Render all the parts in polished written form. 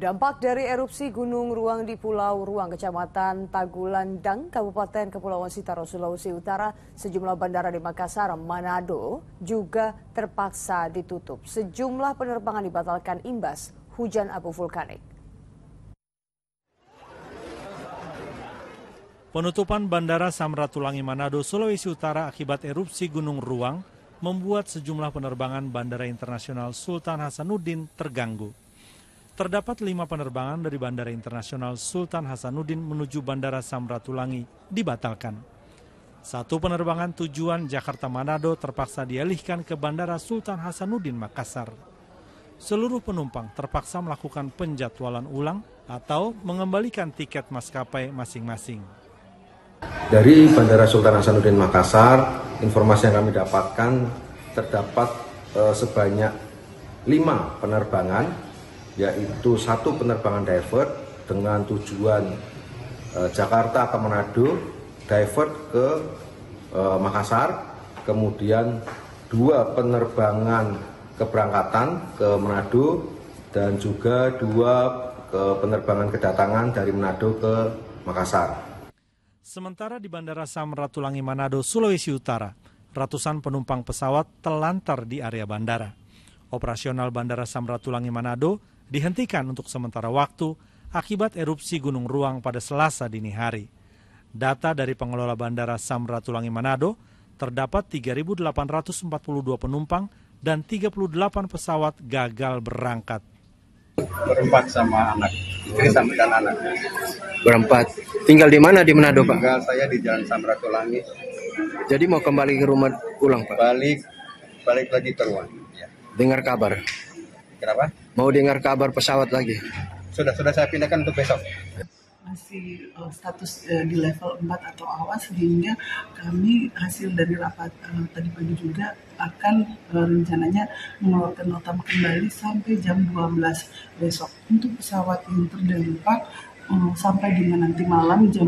Dampak dari erupsi Gunung Ruang di Pulau Ruang, Kecamatan Tagulandang, Kabupaten Kepulauan Sitaro, Sulawesi Utara, sejumlah bandara di Makassar, Manado juga terpaksa ditutup. Sejumlah penerbangan dibatalkan imbas hujan abu vulkanik. Penutupan Bandara Samratulangi Manado, Sulawesi Utara akibat erupsi Gunung Ruang membuat sejumlah penerbangan Bandara Internasional Sultan Hasanuddin terganggu. Terdapat 5 penerbangan dari Bandara Internasional Sultan Hasanuddin menuju Bandara Samratulangi dibatalkan. 1 penerbangan tujuan Jakarta Manado terpaksa dialihkan ke Bandara Sultan Hasanuddin Makassar. Seluruh penumpang terpaksa melakukan penjadwalan ulang atau mengembalikan tiket maskapai masing-masing. Dari Bandara Sultan Hasanuddin Makassar, informasi yang kami dapatkan terdapat sebanyak 5 penerbangan, yaitu 1 penerbangan divert dengan tujuan Jakarta ke Manado, divert ke Makassar, kemudian 2 penerbangan keberangkatan ke Manado, dan juga 2 penerbangan kedatangan dari Manado ke Makassar. Sementara di Bandara Samratulangi Manado, Sulawesi Utara, ratusan penumpang pesawat terlantar di area bandara. Operasional Bandara Samratulangi Manado dihentikan untuk sementara waktu akibat erupsi Gunung Ruang pada Selasa dini hari. Data dari pengelola Bandara Samratulangi Manado, terdapat 3.842 penumpang dan 38 pesawat gagal berangkat. Berempat sama anak, istri sama dan anak. Berempat. Tinggal di mana di Manado, Pak? Tinggal saya di Jalan Samratulangi. Jadi mau kembali ke rumah ulang, Pak? Balik lagi ke Ruang. Ya. Dengar kabar? Kenapa? Mau dengar kabar pesawat lagi? Sudah saya pindahkan untuk besok. Masih status di level 4 atau awas, sehingga kami hasil dari rapat tadi pagi juga akan rencananya mengeluarkan nota kembali sampai jam 12 besok. Untuk pesawat yang terdampak sampai dengan nanti malam jam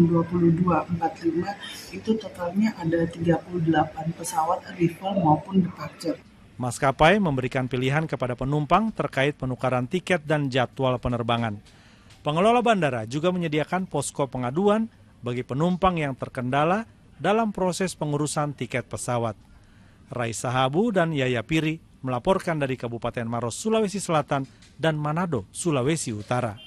22.45 itu totalnya ada 38 pesawat arrival maupun departure. Maskapai memberikan pilihan kepada penumpang terkait penukaran tiket dan jadwal penerbangan. Pengelola bandara juga menyediakan posko pengaduan bagi penumpang yang terkendala dalam proses pengurusan tiket pesawat. Raisa Habu dan Yaya Piri melaporkan dari Kabupaten Maros, Sulawesi Selatan dan Manado, Sulawesi Utara.